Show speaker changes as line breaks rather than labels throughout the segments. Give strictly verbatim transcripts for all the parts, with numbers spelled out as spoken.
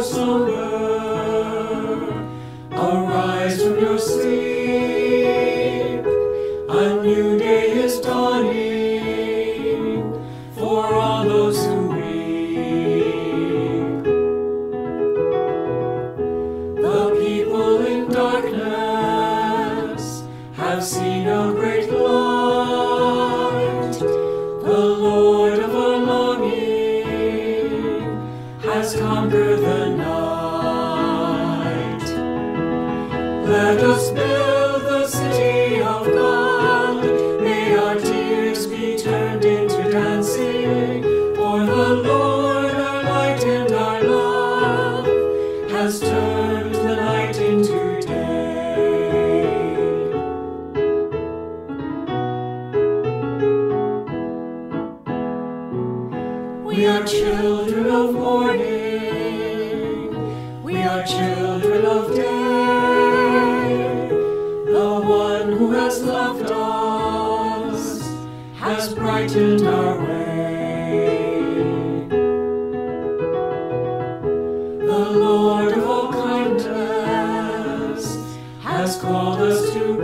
your slumber, arise from your sleep. A new day is dawning for all those who weep. The people in darkness have seen a great light. The Lord of our longing has conquered the night. Let us build the city of God. May our tears be turned into dancing. For the Lord, our light and our love, has turned the night into day. We are children of morning, we are children of day. The one who has loved us has brightened our way. The Lord of all kindness has called us to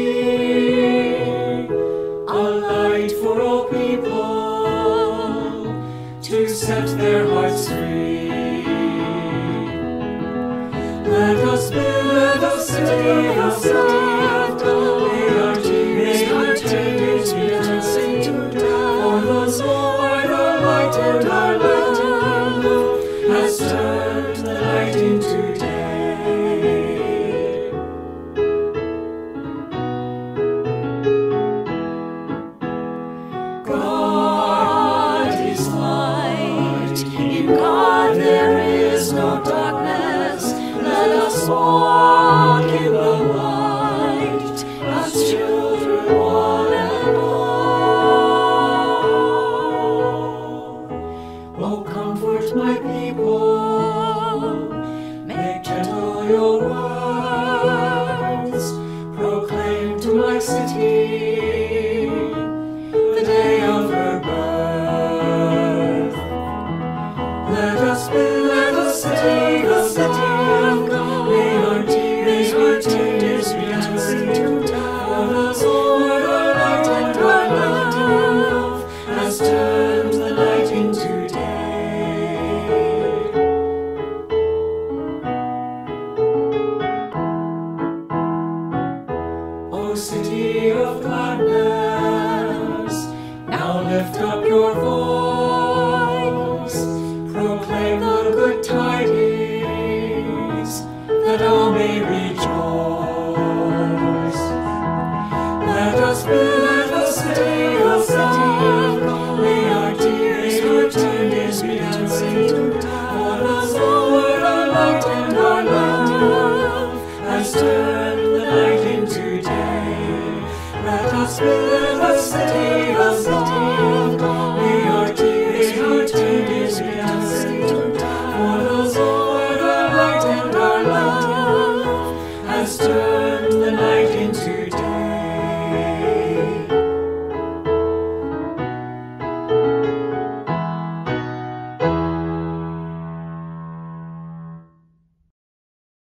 be a light for all people, to set their hearts free. Let us build a city of God. May our tears continue to dancing to die. For the Lord, our light and our love, has turned the night into day. God is light. In God there is no darkness. Let us walk in the light as children one and all. Oh, comfort my people, make gentle your words, proclaim to my city the day of her birth. Let us build a city, a city of God. May our tears, our tears be dancing to die. For the Lord, our light and our love, has turned the night into day. O city of gladness, now lift up your voice, proclaim the good tidings, that all may rejoice. Let us build a city of God. May our tears, our tears be dancing to die. For the Lord, our light and our love, has turned the night into day. Let us build a city of God. May our tears, our tears be dancing to die. For the Lord, our light and our love, has turned